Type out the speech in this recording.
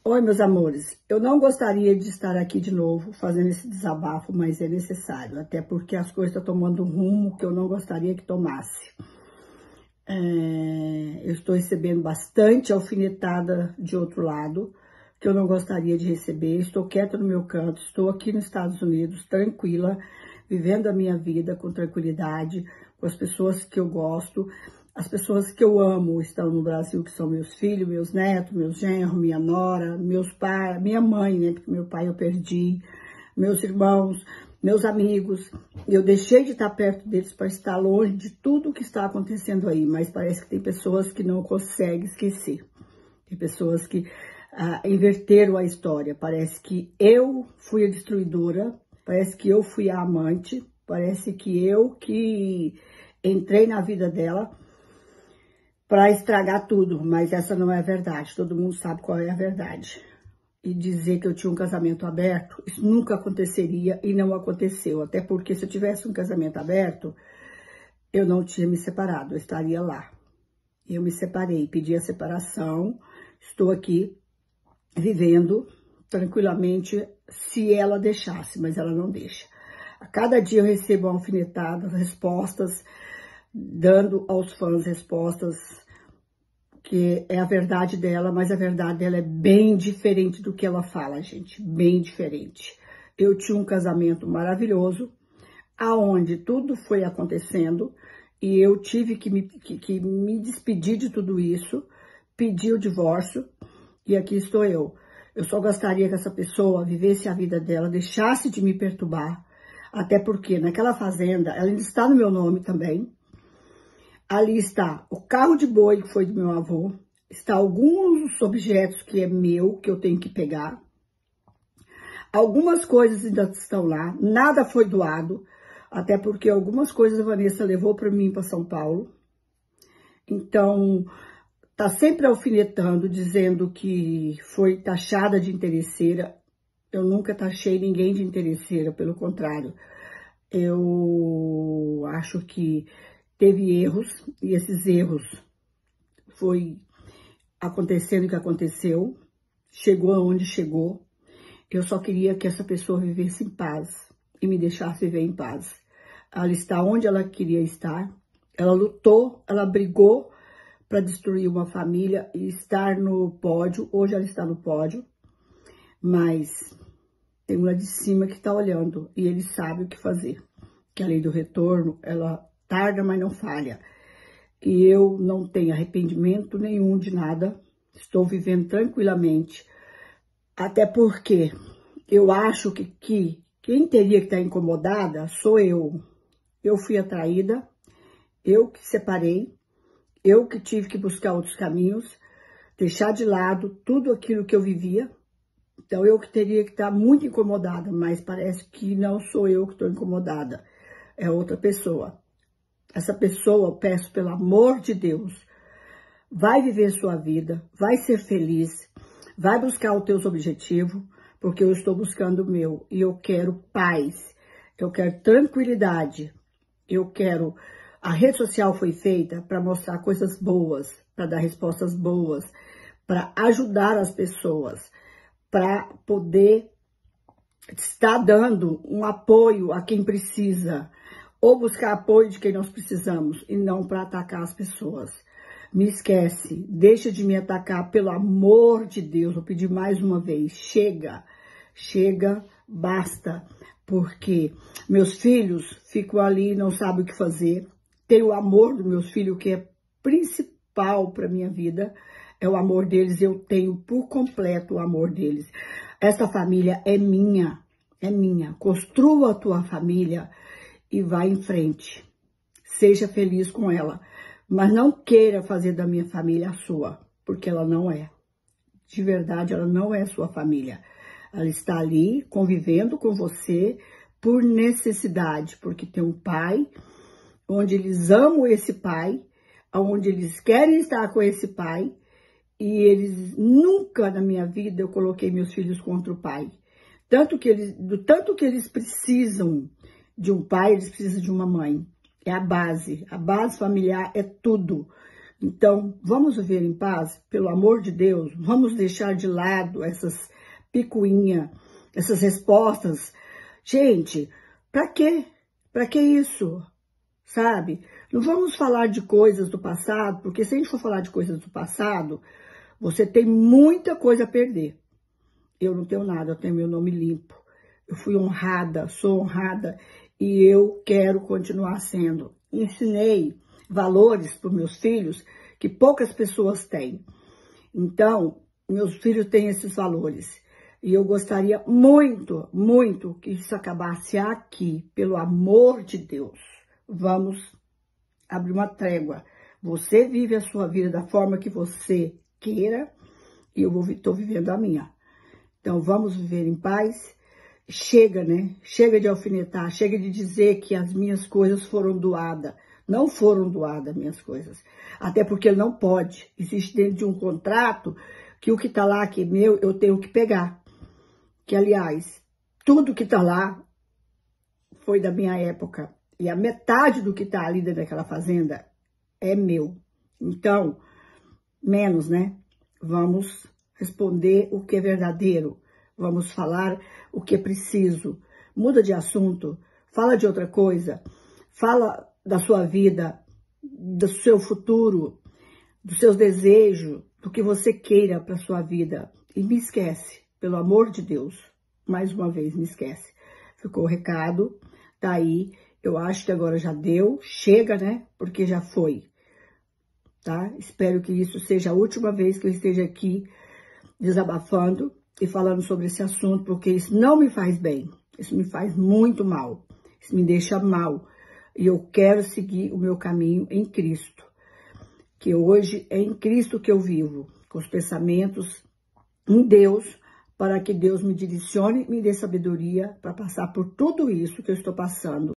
Oi, meus amores. Eu não gostaria de estar aqui de novo fazendo esse desabafo, mas é necessário, até porque as coisas estão tomando um rumo que eu não gostaria que tomasse. Eu estou recebendo bastante alfinetada de outro lado, que eu não gostaria de receber. Estou quieta no meu canto, estou aqui nos Estados Unidos, tranquila, vivendo a minha vida com tranquilidade, com as pessoas que eu gosto. As pessoas que eu amo estão no Brasil, que são meus filhos, meus netos, meus genros, minha nora, meus pais, minha mãe, né? Porque meu pai eu perdi, meus irmãos, meus amigos. Eu deixei de estar perto deles para estar longe de tudo o que está acontecendo aí, mas parece que tem pessoas que não conseguem esquecer. Tem pessoas que inverteram a história. Parece que eu fui a destruidora, parece que eu fui a amante, parece que eu que entrei na vida dela para estragar tudo, mas essa não é a verdade. Todo mundo sabe qual é a verdade. E dizer que eu tinha um casamento aberto, isso nunca aconteceria e não aconteceu. Até porque se eu tivesse um casamento aberto, eu não tinha me separado, eu estaria lá. Eu me separei, pedi a separação, estou aqui vivendo tranquilamente se ela deixasse, mas ela não deixa. A cada dia eu recebo alfinetadas, respostas, dando aos fãs respostas que é a verdade dela, mas a verdade dela é bem diferente do que ela fala, gente, bem diferente. Eu tinha um casamento maravilhoso, aonde tudo foi acontecendo, e eu tive que me despedir de tudo isso, pedir o divórcio, e aqui estou eu. Eu só gostaria que essa pessoa vivesse a vida dela, deixasse de me perturbar, até porque naquela fazenda, ela ainda está no meu nome também. Ali está o carro de boi, que foi do meu avô. Está alguns objetos que é meu, que eu tenho que pegar. Algumas coisas ainda estão lá. Nada foi doado. Até porque algumas coisas a Vanessa levou para mim para São Paulo. Então, tá sempre alfinetando, dizendo que foi taxada de interesseira. Eu nunca taxei ninguém de interesseira, pelo contrário. Eu acho que teve erros, e esses erros foi acontecendo o que aconteceu, chegou aonde chegou. Eu só queria que essa pessoa vivesse em paz e me deixasse viver em paz. Ela está onde ela queria estar, ela lutou, ela brigou para destruir uma família e estar no pódio. Hoje ela está no pódio, mas tem um lá de cima que está olhando e ele sabe o que fazer. Que a lei do retorno, ela tarda, mas não falha. E eu não tenho arrependimento nenhum de nada. Estou vivendo tranquilamente. Até porque eu acho que quem teria que estar incomodada sou eu. Eu fui atraída, eu que separei, eu que tive que buscar outros caminhos, deixar de lado tudo aquilo que eu vivia. Então eu que teria que estar muito incomodada, mas parece que não sou eu que estou incomodada. É outra pessoa. Essa pessoa, peço pelo amor de Deus, vai viver sua vida, vai ser feliz, vai buscar os teus objetivos, porque eu estou buscando o meu. E eu quero paz, eu quero tranquilidade, eu quero... A rede social foi feita para mostrar coisas boas, para dar respostas boas, para ajudar as pessoas, para poder estar dando um apoio a quem precisa, ou buscar apoio de quem nós precisamos, e não para atacar as pessoas. Me esquece, deixa de me atacar, pelo amor de Deus, vou pedir mais uma vez, chega, chega, basta, porque meus filhos ficam ali e não sabem o que fazer, tenho o amor dos meus filhos, que é principal para minha vida, é o amor deles, eu tenho por completo o amor deles. Essa família é minha, construa a tua família e vá em frente, seja feliz com ela. Mas não queira fazer da minha família a sua, porque ela não é. De verdade, ela não é sua família. Ela está ali convivendo com você por necessidade, porque tem um pai, onde eles amam esse pai, onde eles querem estar com esse pai, e eles nunca na minha vida eu coloquei meus filhos contra o pai. Tanto que eles precisam de um pai, eles precisam de uma mãe. É a base familiar é tudo. Então, vamos viver em paz, pelo amor de Deus, vamos deixar de lado essas picuinhas, essas respostas. Gente, pra quê? Pra que isso? Sabe? Não vamos falar de coisas do passado, porque se a gente for falar de coisas do passado, você tem muita coisa a perder. Eu não tenho nada, eu tenho meu nome limpo. Eu fui honrada, sou honrada e eu quero continuar sendo. Ensinei valores para os meus filhos que poucas pessoas têm. Então, meus filhos têm esses valores. E eu gostaria muito, muito que isso acabasse aqui, pelo amor de Deus. Vamos abrir uma trégua. Você vive a sua vida da forma que você queira e eu estou vivendo a minha. Então, vamos viver em paz. Chega, né? Chega de alfinetar, chega de dizer que as minhas coisas foram doadas. Não foram doadas minhas coisas. Até porque não pode. Existe dentro de um contrato que o que está lá, que é meu, eu tenho que pegar. Que, aliás, tudo que está lá foi da minha época. E a metade do que está ali dentro daquela fazenda é meu. Então, menos, né? Vamos responder o que é verdadeiro. Vamos falar o que é preciso. Muda de assunto. Fala de outra coisa. Fala da sua vida, do seu futuro, dos seus desejos, do que você queira para sua vida. E me esquece, pelo amor de Deus. Mais uma vez, me esquece. Ficou o recado, tá aí. Eu acho que agora já deu. Chega, né? Porque já foi. Tá? Espero que isso seja a última vez que eu esteja aqui desabafando e falando sobre esse assunto, porque isso não me faz bem. Isso me faz muito mal. Isso me deixa mal. E eu quero seguir o meu caminho em Cristo. Que hoje é em Cristo que eu vivo, com os pensamentos em Deus, para que Deus me direcione, me dê sabedoria para passar por tudo isso que eu estou passando.